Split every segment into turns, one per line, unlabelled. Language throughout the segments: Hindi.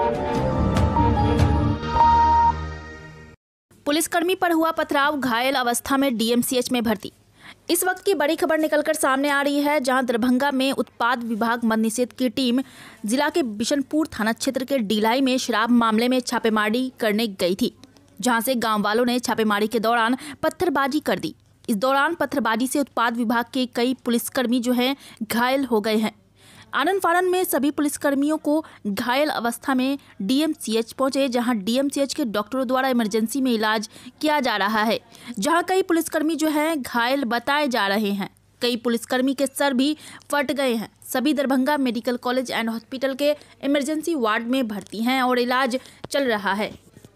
पुलिसकर्मी पर हुआ पथराव, घायल अवस्था में डीएमसीएच में भर्ती। इस वक्त की बड़ी खबर निकलकर सामने आ रही है, जहां दरभंगा में उत्पाद विभाग मद्य निषेध की टीम जिला के बिशनपुर थाना क्षेत्र के डीलाई में शराब मामले में छापेमारी करने गई थी, जहां से गांव वालों ने छापेमारी के दौरान पत्थरबाजी कर दी। इस दौरान पत्थरबाजी से उत्पाद विभाग के कई पुलिसकर्मी जो हैं घायल हो गए हैं। आनन फानन में सभी पुलिसकर्मियों को घायल अवस्था में डीएमसीएच पहुंचे, जहां डीएमसीएच के डॉक्टरों द्वारा इमरजेंसी में इलाज किया जा रहा है, जहां कई पुलिसकर्मी जो हैं घायल बताए जा रहे हैं। कई पुलिसकर्मी के सर भी फट गए हैं। सभी Darbhanga medical college and hospital के इमरजेंसी वार्ड में भर्ती हैं और इलाज चल रहा है।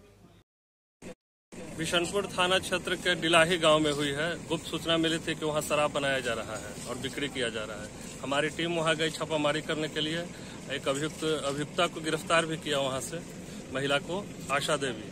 बिशनपुर थाना क्षेत्र के डिलाही गांव में हुई है। गुप्त सूचना मिली थी कि वहां शराब बनाया जा रहा है और बिक्री किया जा रहा है। हमारी टीम वहां गई छापामारी करने के लिए। एक अभियुक्ता को गिरफ्तार भी किया वहां से, महिला को, आशा देवी,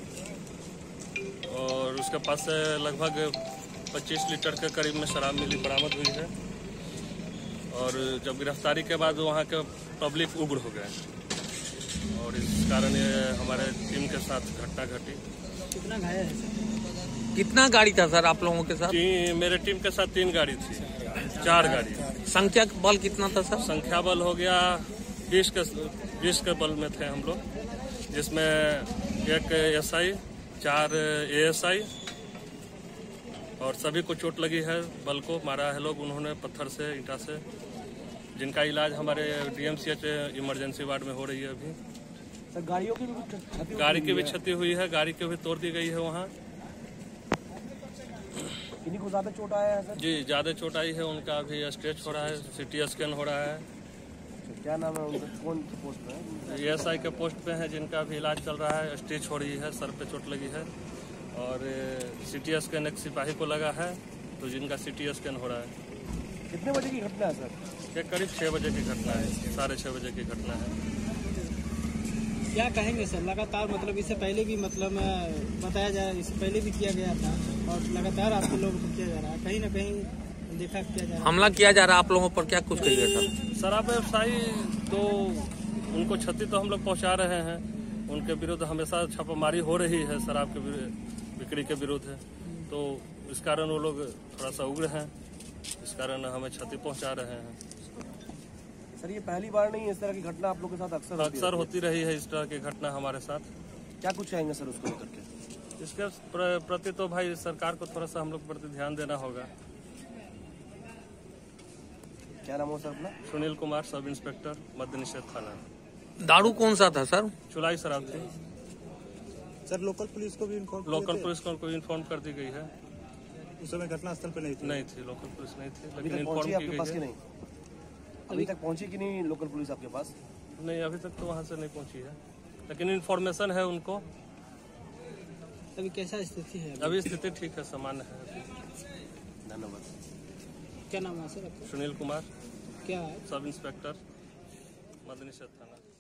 और उसके पास से लगभग 25 लीटर के करीब में शराब मिली, बरामद हुई है। और जब गिरफ्तारी के बाद वहां के पब्लिक उग्र हो गए और इस कारण ये हमारे टीम के साथ घटना घटी।
कितना घायल है सर?
कितना गाड़ी था सर आप लोगों के साथ?
मेरे टीम के साथ 3 गाड़ी थी, 4 गाड़ी।
संख्या बल कितना था सर?
संख्या बल हो गया 20 के बल में थे हम लोग, जिसमें 1 एसआई, 4 एएसआई और सभी को चोट लगी है। बल को मारा है लोग उन्होंने पत्थर से, ईंटा से, जिनका इलाज हमारे डीएमसीएच इमरजेंसी वार्ड में हो रही है अभी।
सर गाड़ियों की भी
गाड़ी की भी क्षति हुई है, गाड़ी की भी तोड़ दी गई है वहाँ।
किन्हीं को ज्यादा चोट आया है सर?
जी, ज्यादा चोट आई है। उनका अभी स्टेच हो रहा है, सीटी स्कैन हो रहा है।
क्या नाम है उनका? कौन पोस्ट पे है?
एएसआई के पोस्ट पे है, जिनका भी इलाज चल रहा है। स्टेच हो रही है, सर पे चोट लगी है। और सीटी स्कैन एक सिपाही को लगा है, तो जिनका सीटी स्कैन हो रहा है।
कितने बजे की घटना है सर?
ये करीब 6 बजे की घटना है, 6:30 बजे की घटना है।
क्या कहेंगे सर? लगातार मतलब इससे पहले भी मतलब बताया जा रहा है, इससे पहले भी किया गया था और लगातार आपके लोगों को किया जा रहा है, कहीं ना कहीं देखा किया जा रहा है,
हमला किया जा रहा है आप लोगों पर, क्या कुछ कहिए सर?
शराब व्यवसायी तो उनको क्षति तो हम लोग पहुंचा रहे हैं। उनके विरुद्ध हमेशा छापामारी हो रही है, शराब के बिक्री के विरुद्ध है, तो इस कारण वो लोग थोड़ा सा उग्र हैं, इस कारण हमें क्षति पहुंचा रहे हैं।
सर ये पहली बार नहीं, इस तरह की घटना आप लोगों के साथ अक्सर
होती रही है इस तरह की घटना हमारे साथ।
क्या कुछ चाहेंगे सर उसको लेकर के?
इसके प्रति तो भाई सरकार को थोड़ा सा हम लोग प्रति ध्यान देना होगा।
क्या नाम हो सर अपना?
सुनील कुमार, सब इंस्पेक्टर, मद्य निषेध थाना।
दारू कौन सा था सर?
चुलाई शराब थी
सर। लोकल पुलिस को भी
इन्फॉर्म कर दी गई है।
उस समय घटना स्थल पे
नहीं थी, लोकल पुलिस नहीं थी, लेकिन
इन्फॉर्म की गई है।
नहीं,
अभी तक पहुंची कि नहीं लोकल पुलिस आपके पास?
नहीं, अभी तक तो वहां से नहीं पहुंची है, लेकिन इन्फॉर्मेशन है उनको।
अभी कैसा स्थिति है?
अभी स्थिति ठीक है, सामान्य है।
धन्यवाद।
क्या नाम है सर आपका?
सुनील कुमार,
क्या है?
सब इंस्पेक्टर, मद्य निषेध थाना।